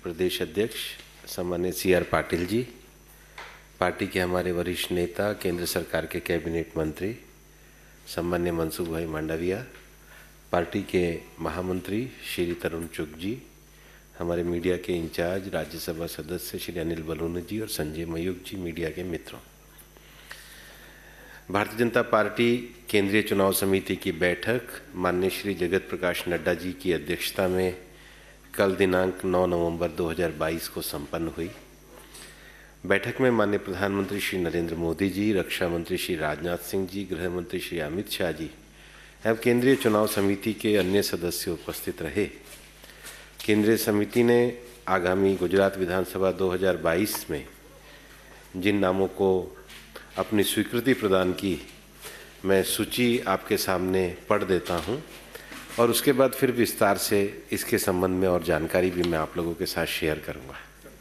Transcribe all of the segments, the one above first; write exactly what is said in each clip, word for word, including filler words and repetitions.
प्रदेश अध्यक्ष सम्मान्य C R Patil ji, party के हमारे वरिष्ठ नेता, केंद्र सरकार के कैबिनेट मंत्री सम्मान्य मनसुख भाई मांडविया, पार्टी के महामंत्री श्री तरुण चुग जी, हमारे मीडिया के इंचार्ज राज्यसभा सदस्य श्री अनिल बलूनी जी और संजय मयूख जी, मीडिया के मित्रों। भारतीय जनता पार्टी केंद्रीय चुनाव समिति की बैठक माननीय श्री जगत प्रकाश नड्डा जी की अध्यक्षता में कल दिनांक नौ नवंबर दो हज़ार बाईस को संपन्न हुई। बैठक में माननीय प्रधानमंत्री श्री नरेंद्र मोदी जी, रक्षा मंत्री श्री राजनाथ सिंह जी, गृह मंत्री श्री अमित शाह जी एवं केंद्रीय चुनाव समिति के अन्य सदस्य उपस्थित रहे। केंद्रीय समिति ने आगामी गुजरात विधानसभा दो हज़ार बाईस में जिन नामों को अपनी स्वीकृति प्रदान की, मैं सूची आपके सामने पढ़ देता हूं और उसके बाद फिर विस्तार से इसके संबंध में और जानकारी भी मैं आप लोगों के साथ शेयर करूंगा।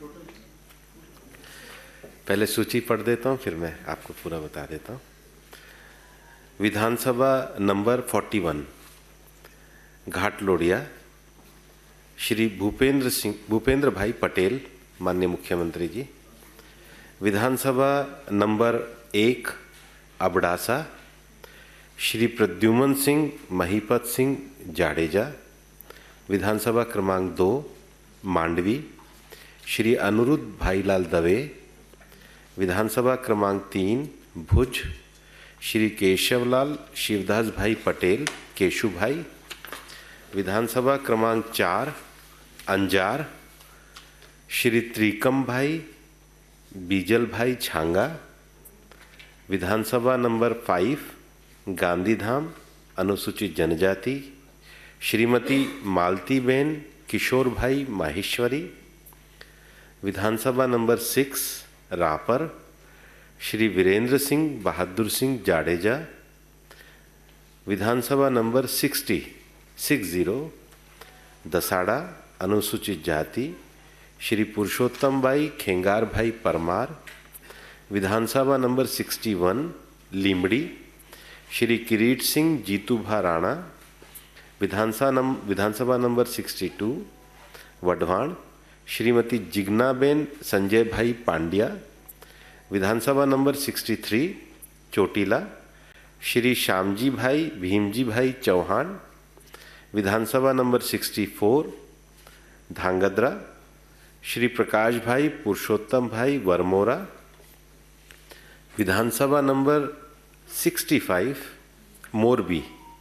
पहले सूची पढ़ देता हूं, फिर मैं आपको पूरा बता देता हूं। विधानसभा नंबर इकतालीस, घाटलोडिया, श्री भूपेंद्र सिंह भूपेंद्र भाई पटेल, माननीय मुख्यमंत्री जी। विधानसभा नंबर एक, अबडासा, श्री प्रद्युमन सिंह महीपत सिंह जाडेजा। विधानसभा क्रमांक दो, मांडवी, श्री अनुरुद्ध भाईलाल दवे। विधानसभा क्रमांक तीन, भुज, श्री केशवलाल शिवदास भाई पटेल, केशु भाई। विधानसभा क्रमांक चार, अंजार, श्री त्रिकम भाई बीजल भाई छांगा। विधानसभा नंबर फाइव, गांधीधाम, अनुसूचित जनजाति, श्रीमती मालती बेन किशोर भाई माहेश्वरी। विधानसभा नंबर सिक्स, रापर, श्री वीरेंद्र सिंह बहादुर सिंह जाडेजा। विधानसभा number sixty six zero, Dasada, अनुसूचित जाति, श्री पुरुषोत्तम भाई खेंगार भाई परमार। विधानसभा number sixty one, Limbdi, Shri Kirit Singh Jitubha Rana. विधानसभा नम विधानसभा number sixty two, Wadhwan, Shrimati Jignaben Sanjay bhai Pandya. विधानसभा number sixty three, Chotila, Shri Shyamji भाई भीमजी भाई चौहान। विधानसभा number sixty four, Dhrangadhra, Shri Prakash bhai Purushottam bhai Varmora. विधानसभा number sixty five, Morbi,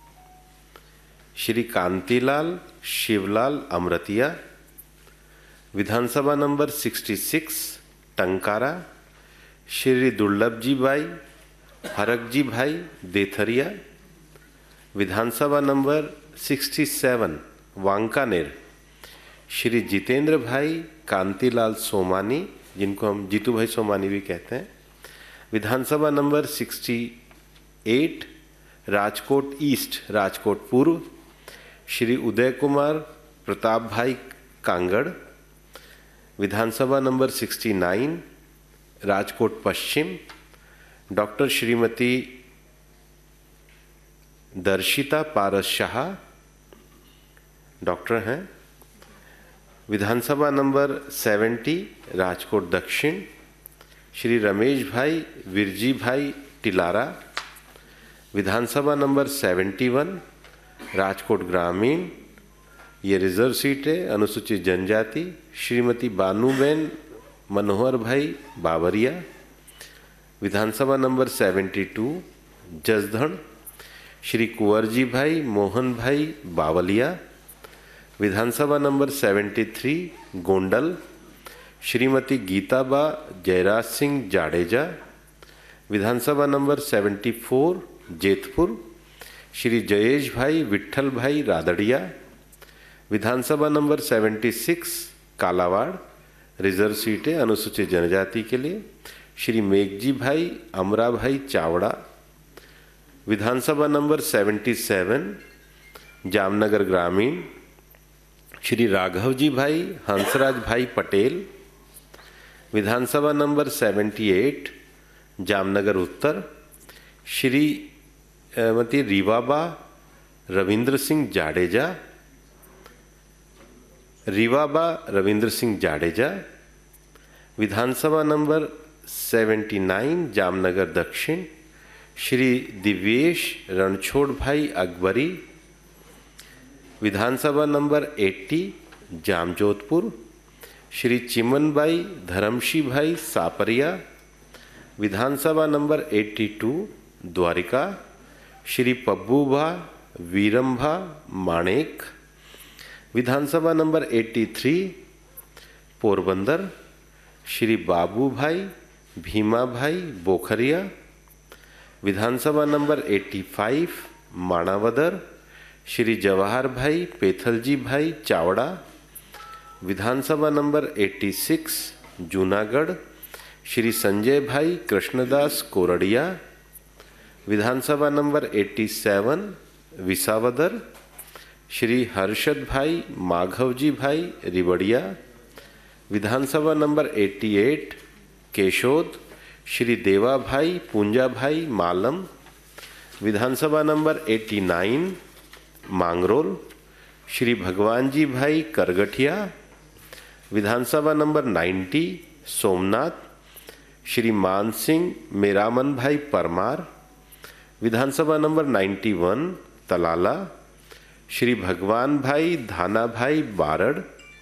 Shri Kantilal Shivlal Amratiya. विधानसभा number sixty six, Tankara, Shri Durlabhji bhai Harakji bhai Dethariya. विधानसभा number sixty seven, Wankaner, Shri Jitendra bhai Kantilal Somani, जिनको हम जीतू भाई सोमानी भी कहते हैं। विधानसभा number sixty eight, Rajkot east Rajkot पूर्व, श्री उदय कुमार प्रताप भाई कांगड़। विधानसभा नंबर सिक्सटी नाइन, राजकोट पश्चिम, डॉक्टर श्रीमती दर्शिता पारस शाह, डॉक्टर हैं। विधानसभा नंबर सेवेंटी, राजकोट दक्षिण, श्री रमेश भाई विरजी भाई टिलारा। विधानसभा नंबर सेवेंटी वन, राजकोट ग्रामीण, ये रिजर्व सीट है, अनुसूचित जनजाति, श्रीमती बानूबेन मनोहर भाई बावरिया। विधानसभा number seventy two, Jasdan, Shri Kunvarji bhai Mohan bhai Bavaliya. विधानसभा number seventy three, Gondal, Shrimati Geetaba Jayraj Singh Jadeja. विधानसभा number seventy four, Jetpur, Shri Jayesh bhai Vitthal bhai Radadiya. विधानसभा number seventy six, Kalavad, reserve seat है, अनुसूचित जनजाति के लिए, श्री मेघजी भाई अमरा भाई चावड़ा। विधानसभा नंबर सेवेंटी सेवन, जामनगर ग्रामीण, श्री राघवजी भाई हंसराज भाई पटेल। विधानसभा नंबर सेवेंटी एट, जामनगर उत्तर, श्रीमती रीवाबा रविंद्र सिंह जाडेजा। रीवाबा रविंद्र सिंह जाडेजा। विधानसभा नंबर उन्यासी जामनगर दक्षिण श्री दिव्येश रणछोड़ भाई अकबरी। विधानसभा नंबर अस्सी जामजोधपुर श्री चिमनबाई धर्मशी भाई सापरिया। विधानसभा नंबर बयासी द्वारिका श्री पब्बूभा वीरम्भा माणेक। विधानसभा नंबर तिरासी पोरबंदर श्री बाबू भाई भीमा भाई बोखरिया। विधानसभा नंबर पचासी माणावदर श्री जवाहर भाई पेथलजी भाई चावड़ा। विधानसभा नंबर छियासी जूनागढ़ श्री संजय भाई कृष्णदास कोरड़िया। विधानसभा नंबर सत्तासी विसावदर श्री हर्षद भाई माघवजी भाई रिवड़िया। विधानसभा नंबर अठासी केशोद श्री देवा भाई पूंजा भाई मालम। विधानसभा नंबर नवासी मांगरोल श्री भगवान जी भाई करगठिया। विधानसभा नंबर नब्बे सोमनाथ श्री मानसिंह मेरामन भाई परमार। विधानसभा नंबर इक्यानवे तलाला श्री भगवान भाई धाना भाई बारड़।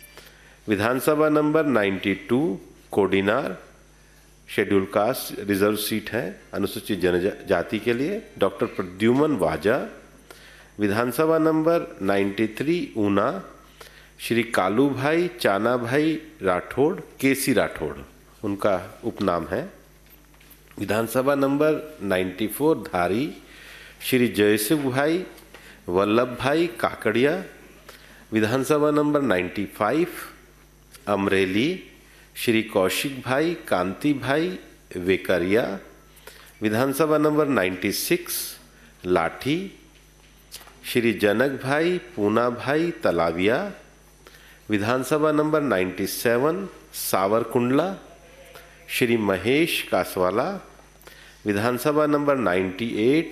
विधानसभा नंबर बानवे Kodinar schedule caste reserve seat है अनुसूचित जनजाति के लिए, डॉक्टर प्रद्युमन वाजा। विधानसभा नंबर तिरानवे ऊना श्री कालू भाई चाना भाई राठौड़ केसी राठौड़ उनका उपनाम है। विधानसभा नंबर चौरानवे धारी श्री जयसुख भाई वल्लभ भाई काकड़िया। विधानसभा नंबर पचानवे अमरेली श्री कौशिक भाई कांति भाई वेकरिया। विधानसभा नंबर छियानवे लाठी श्री जनक भाई पूना भाई तलाविया। विधानसभा नंबर सत्तानवे सावरकुंडला श्री महेश कासवाला। विधानसभा नंबर अट्ठानवे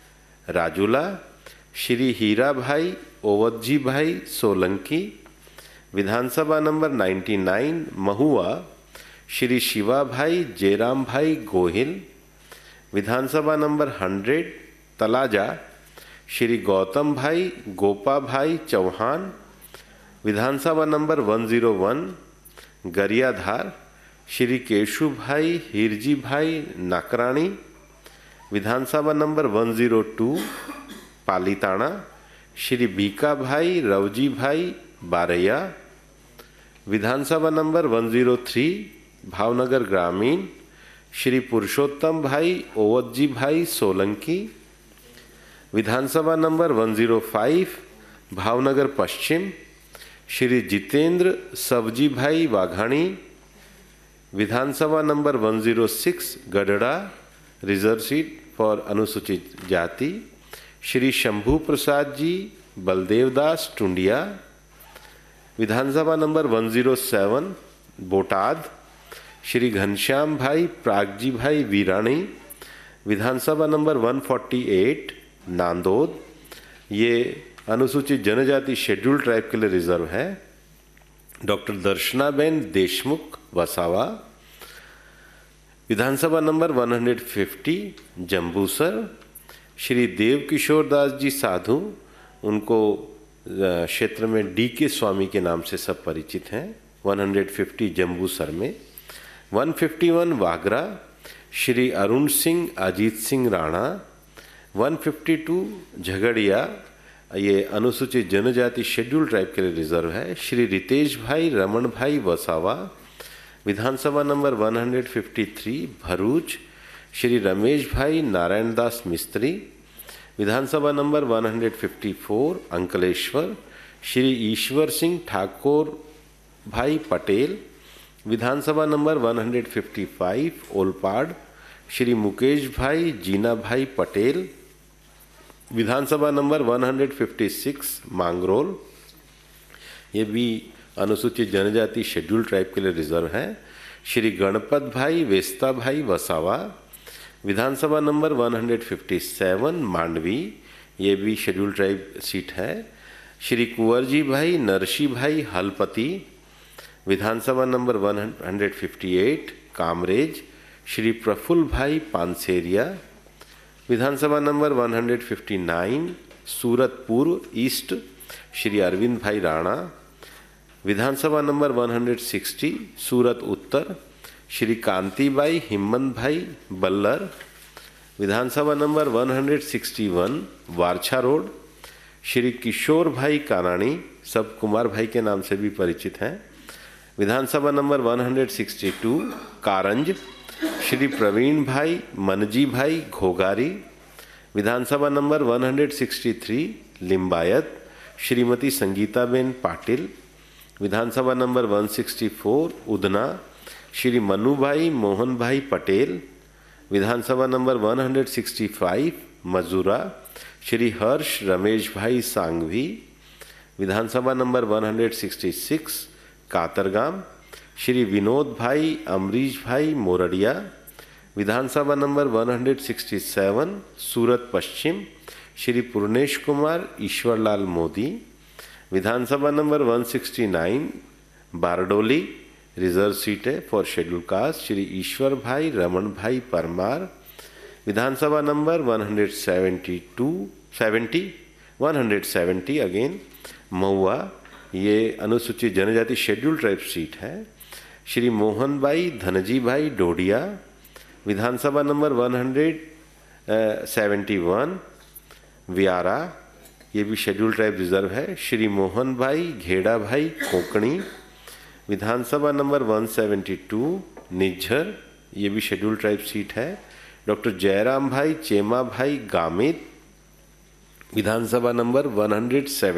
राजूला श्री हीरा भाई ओवतजी भाई सोलंकी। विधानसभा नंबर निन्यानवे महुआ श्री शिवा भाई जयराम भाई गोहिल। विधानसभा नंबर सौ तलाजा श्री गौतम भाई गोपा भाई चौहान। विधानसभा नंबर एक सौ एक गरियाधार श्री केशु भाई हिरजी भाई नाकराणी। विधानसभा नंबर एक सौ दो पालीताना श्री बीका भाई रवजी भाई बारैया। विधानसभा नंबर एक सौ तीन भावनगर ग्रामीण श्री पुरुषोत्तम भाई ओवतजी भाई सोलंकी। विधानसभा नंबर एक सौ पाँच भावनगर पश्चिम श्री जितेंद्र सब्जी भाई वाघाणी। विधानसभा नंबर एक सौ छह गढ़ड़ा रिजर्व सीट फॉर अनुसूचित जाति श्री शंभू प्रसाद जी बलदेवदास टुंडिया। विधानसभा नंबर एक सौ सात बोटाद श्री घनश्याम भाई प्रागजी भाई वीराणी। विधानसभा नंबर एक सौ अड़तालीस नांदोद, ये अनुसूचित जनजाति शेड्यूल ट्राइब के लिए रिजर्व है, डॉक्टर दर्शनाबेन देशमुख वसावा। विधानसभा नंबर एक सौ पचास जम्बूसर श्री देव किशोर दास जी साधु, उनको क्षेत्र में डी के स्वामी के नाम से सब परिचित हैं। एक सौ पचास जम्बूसर में। एक सौ इक्यावन वागरा श्री अरुण सिंह अजीत सिंह राणा। एक सौ बावन झगड़िया, ये अनुसूचित जनजाति शेड्यूल ट्राइब के लिए रिजर्व है, श्री रितेश भाई रमन भाई वसावा। विधानसभा नंबर एक सौ तिरेपन भरूच श्री रमेश भाई नारायण दास मिस्त्री। विधानसभा नंबर एक सौ चौवन अंकलेश्वर श्री ईश्वर सिंह ठाकुर भाई पटेल। विधानसभा नंबर एक सौ पचपन ओलपाड श्री मुकेश भाई जीना भाई पटेल। विधानसभा नंबर एक सौ छप्पन मांगरोल, ये भी अनुसूचित जनजाति शेड्यूल ट्राइब के लिए रिजर्व है, श्री गणपत भाई वेस्ता भाई वसावा। विधानसभा नंबर एक सौ सत्तावन मांडवी, ये भी शेड्यूल ट्राइब सीट है, श्री कुंवरजी भाई नरसी भाई हलपति, विधानसभा नंबर एक सौ अट्ठावन कामरेज, श्री प्रफुल्ल भाई पानसेरिया, विधानसभा नंबर एक सौ उनसठ सूरत पूर्व ईस्ट, श्री अरविंद भाई राणा, विधानसभा नंबर एक सौ साठ सूरत उत्तर, श्री कांतिबाई हिम्मत भाई बल्लर, विधानसभा नंबर एक सौ इकसठ वारछा रोड, श्री किशोर भाई कानाणी, सब कुमार भाई के नाम से भी परिचित हैं, विधानसभा नंबर एक सौ बासठ कारंज, श्री प्रवीण भाई मनजी भाई घोगारी, विधानसभा नंबर एक सौ तिरसठ लिंबायत, श्रीमती संगीताबेन पाटिल, विधानसभा नंबर एक सौ चौंसठ उधना, श्री मनुभाई मोहन भाई पटेल, विधानसभा नंबर एक सौ पैंसठ मजूरा, श्री हर्ष रमेश भाई सांघवी, विधानसभा नंबर एक सौ छियासठ कातरगाम, श्री विनोद भाई अमरीश भाई मोरडिया, विधानसभा नंबर एक सौ सरसठ सूरत पश्चिम, श्री पूर्णेश कुमार ईश्वरलाल मोदी, विधानसभा नंबर एक सौ उनहत्तर बारडोली रिजर्व सीट है for schedule caste, Shri Ishwar bhai Raman भाई परमार, विधानसभा नंबर एक सौ बहत्तर एक सौ सत्तर अगेन महुआ, ये अनुसूचित जनजाति शेड्यूल ट्राइब सीट है, श्री मोहन भाई धनजी भाई डोडिया, विधानसभा नंबर एक सौ इकहत्तर व्यारा, ये भी शेड्यूल ट्राइब रिजर्व है, श्री मोहन भाई घेड़ा भाई कोंकणी, विधानसभा नंबर एक सौ बहत्तर निज्जर, ये भी शेड्यूल ट्राइब सीट है, डॉक्टर जयराम भाई चेमा भाई गामित, विधानसभा नंबर एक सौ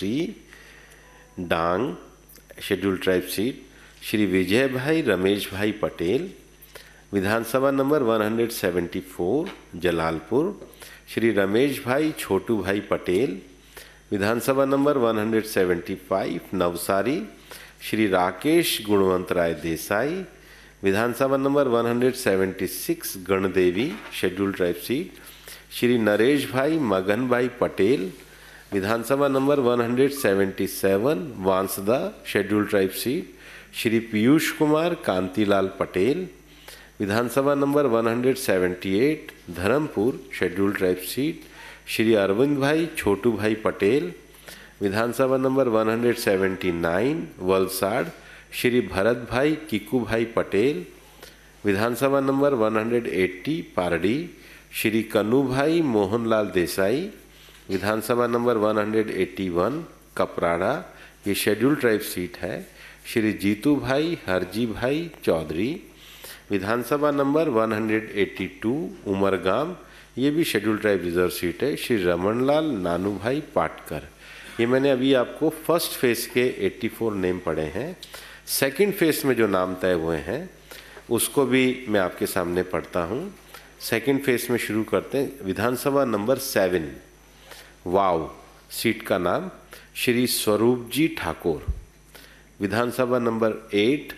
तिहत्तर Dang schedule tribe seat, Shri Vijay bhai Ramesh भाई पटेल, विधानसभा नंबर एक सौ चौहत्तर जलालपुर, श्री रमेश भाई छोटू भाई पटेल, विधानसभा नंबर एक सौ पचहत्तर नवसारी, श्री राकेश गुणवंत राय देसाई, विधानसभा नंबर एक सौ छिहत्तर Gandevi schedule tribe seat, Shri Naresh bhai Magan bhai Patel, विधानसभा नंबर एक सौ सतहत्तर Vansda schedule tribe seat, Shri Piyush Kumar Kantilal Patel, विधानसभा नंबर एक सौ अठहत्तर Dharampur schedule tribe seat, Shri Arvind bhai Chhotu भाई पटेल, विधानसभा नंबर एक सौ उन्यासी वलसाड़, श्री भरत भाई किकू भाई पटेल, विधानसभा नंबर एक सौ अस्सी पारडी, श्री कन्नू भाई मोहनलाल देसाई, विधानसभा नंबर एक सौ इक्यासी कपराड़ा, ये शेड्यूल ट्राइब सीट है, श्री जीतू भाई हरजी भाई चौधरी, विधानसभा नंबर एक सौ बयासी उमरगाम, ये भी शेड्यूल ट्राइब रिजर्व सीट है, श्री रमनलाल नानू भाई पाटकर। ये मैंने अभी आपको फर्स्ट फेज के चौरासी नेम पढ़े हैं। सेकंड फेज में जो नाम तय हुए हैं उसको भी मैं आपके सामने पढ़ता हूँ। सेकंड फेज में शुरू करते हैं। विधानसभा नंबर सेवन वाव सीट का नाम श्री स्वरूप जी ठाकुर। विधानसभा नंबर एट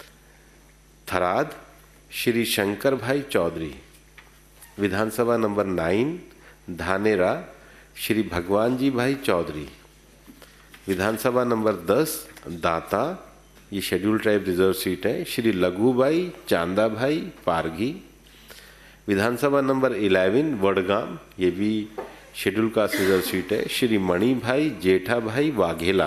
थराद श्री शंकर भाई चौधरी। विधानसभा नंबर नाइन धानेरा श्री भगवान जी भाई चौधरी। विधानसभा नंबर दस दाता, ये शेड्यूल ट्राइब रिजर्व सीट है, श्री लघु भाई चांदा भाई पारगी। विधानसभा नंबर इलेवन वडगाम, ये भी शेड्यूल कास्ट रिजर्व सीट है, श्री मणि भाई जेठा भाई वाघेला।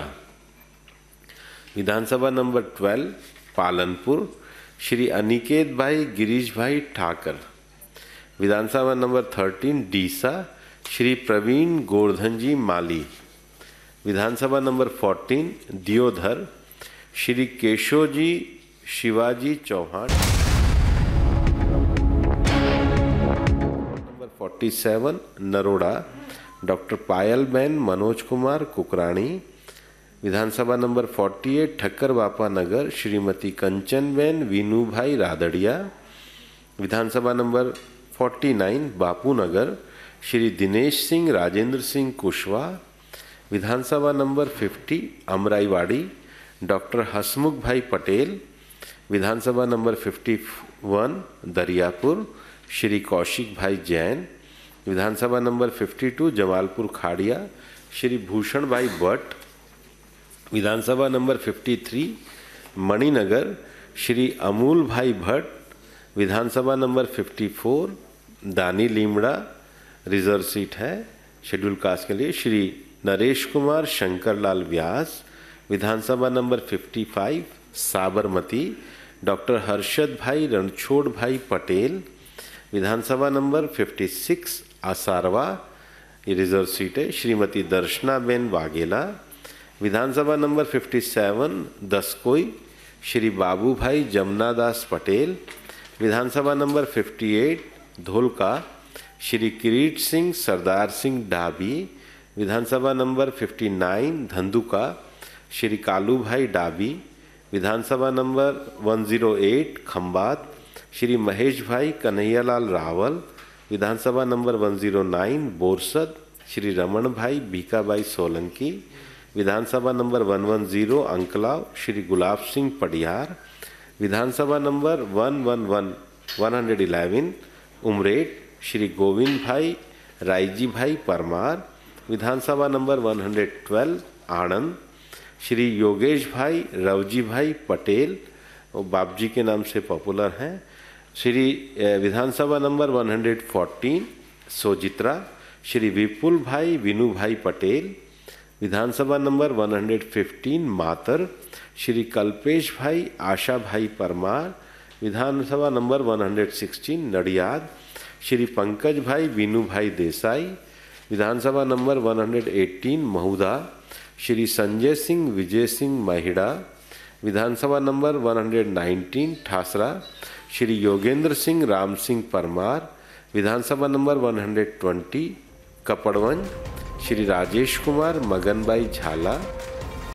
विधानसभा नंबर ट्वेल्व पालनपुर श्री अनिकेत भाई गिरीश भाई ठाकर। विधानसभा नंबर थर्टीन डीसा श्री प्रवीण गोवर्धन जी माली। विधानसभा number fourteen Deodar Shri Keshav ji Shivaji Chauhan. Number forty seven Naroda doctor Payal ben Manoj Kumar Kukrani. विधानसभा number forty eight Thakkar Bapa Nagar Shrimati Kanchan ben Vinu bhai Radadiya. विधानसभा number forty nine Bapu Nagar Shri Dinesh Singh Rajendra Singh Kushwaha. विधानसभा number fifty Amraiwadi doctor Hasmukh bhai Patel. विधानसभा number fifty one Dariyapur Shri Kaushik bhai Jain. विधानसभा number fifty two Jamalpur Khadia Shri Bhushan bhai Bhatt, विधानसभा नंबर तिरेपन मणिनगर श्री अमूल भाई भट्ट, विधानसभा नंबर चौवन दानी लीमड़ा, रिजर्व सीट है शेड्यूल कास्ट के लिए। श्री नरेश कुमार शंकरलाल व्यास, विधानसभा नंबर पचपन साबरमती, डॉक्टर हर्षद भाई रणछोड़ भाई पटेल, विधानसभा नंबर छप्पन आसारवा, ये रिजर्व सीट है। श्रीमती दर्शना बेन वाघेला, विधानसभा नंबर सत्तावन दसकोई, श्री बाबू भाई जमुनादास पटेल, विधानसभा नंबर अट्ठावन धोलका, श्री किरीट सिंह सरदार सिंह डाबी, विधानसभा नंबर उनसठ धंधुका, श्री कालू भाई डाबी, विधानसभा नंबर एक सौ आठ खंबात, श्री महेश भाई कन्हैयालाल रावल, विधानसभा नंबर एक सौ नौ बोरसद, श्री रमन भाई बीकाबाई सोलंकी, विधानसभा नंबर एक सौ दस अंकलाव, श्री गुलाब सिंह पडियार, विधानसभा नंबर एक सौ ग्यारह एक सौ ग्यारह उमरेड, श्री गोविंद भाई रायजी भाई परमार, विधानसभा नंबर एक सौ बारह आनंद, श्री योगेश भाई रवजी भाई पटेल, वो बापजी के नाम से पॉपुलर हैं। श्री विधानसभा नंबर एक सौ चौदह सोजित्रा, श्री विपुल भाई विनू भाई पटेल, विधानसभा नंबर एक सौ पंद्रह मातर, श्री कल्पेश भाई आशा भाई परमार, विधानसभा नंबर एक सौ सोलह नडियाद, श्री पंकज भाई विनू भाई देसाई, विधानसभा नंबर एक सौ अठारह महुदा, श्री संजय सिंह विजय सिंह महिड़ा, विधानसभा नंबर एक सौ उन्नीस ठासरा, श्री योगेंद्र सिंह राम सिंह परमार, विधानसभा नंबर एक सौ बीस कपड़वंज, श्री राजेश कुमार मगनबाई झाला,